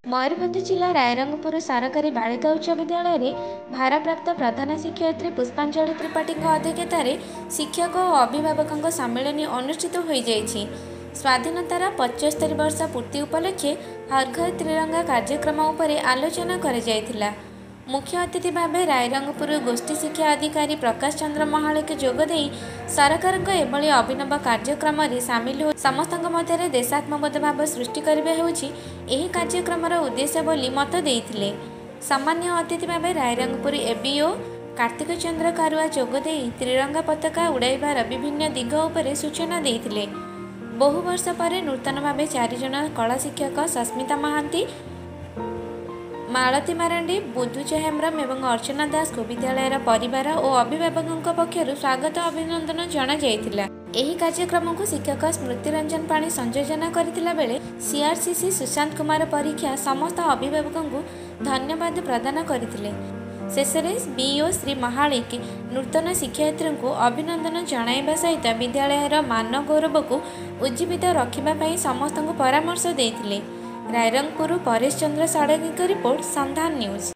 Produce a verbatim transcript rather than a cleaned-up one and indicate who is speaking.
Speaker 1: ମୟୂରଭଞ୍ଜ ଜିଲ୍ଲା ରାଇରଙ୍ଗପୁର ସରକାରୀ ବାଳିକା ଉଚ୍ଚ ବିଦ୍ୟାଳୟରେ ଭାରପ୍ରାପ୍ତ ପ୍ରଧାନ ଶିକ୍ଷୟିତ୍ରୀ ପୁଷ୍ପାଞ୍ଜଳି ତ୍ରିପାଠୀଙ୍କ ଅଧ୍ୟକ୍ଷତାରେ ଶିକ୍ଷକ ଓ ଅଭିଭାବକଙ୍କ ସମ୍ମିଳନୀ ଅନୁଷ୍ଠିତ ହୋଇଯାଇଛି। ସ୍ୱାଧୀନତାର ପଞ୍ଚସ୍ତରୀ ବର୍ଷ ପୂର୍ତ୍ତି ଉପଲକ୍ଷେ ହର୍ ଘର୍ ତ୍ରିରଙ୍ଗା କାର୍ଯ୍ୟକ୍ରମ ଉପରେ ଆଲୋଚନା କରାଯାଇଥିଲା। ମୁଖ୍ୟ ଅତିଥି ଭାବେ ରାଇରଙ୍ଗପୁର ଗୋଷ୍ଠୀ ଶିକ୍ଷା ଅଧିକାରୀ ପ୍ରକାଶ ଚନ୍ଦ୍ର ମହାଳିକ ଯୋଗଦେଇ ସରକାରଙ୍କ ଏଭଳି ଅଭିନବ କାର୍ଯ୍ୟକ୍ରମରେ ସାମିଲ ହୋଇ ସମସ୍ତଙ୍କ ମଧ୍ୟରେ ଦେଶାତ୍ମବୋଧ ଭାବ ସୃଷ୍ଟି କରିବା ହେଉଛି ଏହି କାର୍ଯ୍ୟକ୍ରମର ଉଦ୍ଦେଶ୍ୟ ବୋଲି ମତ ଦେଇଥିଲେ। ସମ୍ମାନ୍ୟ ଅତିଥି ଭାବେ ରାଇରଙ୍ଗପୁର ଏବିଓ କାର୍ତ୍ତିକ ଚନ୍ଦ୍ର କାରୁଆ ଯୋଗଦେଇ ତ୍ରିରଙ୍ଗା ପତାକା ଉଡ଼ାଇବାର ବିଭିନ୍ନ ଦିଗ ଉପରେ ସୂଚନା ଦେଇଥିଲେ। ବହୁ ବର୍ଷ ପରେ ନୂତନ ଭାବେ ଚାରିଜଣ କଳା ଶିକ୍ଷକ ସସ୍ମିତା ମହାନ୍ତି, ମାଳତୀ ମାରାଣ୍ଡି, ବୁଧୁଜ ହେମ୍ବ୍ରମ ଏବଂ ଅର୍ଚ୍ଚନା ଦାସଙ୍କୁ ବିଦ୍ୟାଳୟର ପରିବାର ଓ ଅଭିଭାବକଙ୍କ ପକ୍ଷରୁ ସ୍ୱାଗତ ଅଭିନନ୍ଦନ ଜଣାଯାଇଥିଲା। ଏହି କାର୍ଯ୍ୟକ୍ରମକୁ ଶିକ୍ଷକ ସ୍ମୃତି ରଞ୍ଜନ ପାଣି ସଂଯୋଜନା କରିଥିଲା ବେଳେ ସିଆର୍ସିସି ସୁଶାନ୍ତ କୁମାର ପରୀକ୍ଷା ସମସ୍ତ ଅଭିଭାବକଙ୍କୁ ଧନ୍ୟବାଦ ପ୍ରଦାନ କରିଥିଲେ। ଶେଷରେ ବିଇଓ ଶ୍ରୀ ମହାଳିକ ନୂତନ ଶିକ୍ଷୟିତ୍ରୀଙ୍କୁ ଅଭିନନ୍ଦନ ଜଣାଇବା ସହିତ ବିଦ୍ୟାଳୟର ମାନ ଗୌରବକୁ ଉଜ୍ଜୀବିତ ରଖିବା ପାଇଁ ସମସ୍ତଙ୍କୁ ପରାମର୍ଶ ଦେଇଥିଲେ। ରାଇରଙ୍ଗପୁର ପରେଶ ଚନ୍ଦ୍ର ଷଡ଼ଙ୍ଗୀଙ୍କ ରିପୋର୍ଟ, ସନ୍ଧାନ ନ୍ୟୁଜ୍।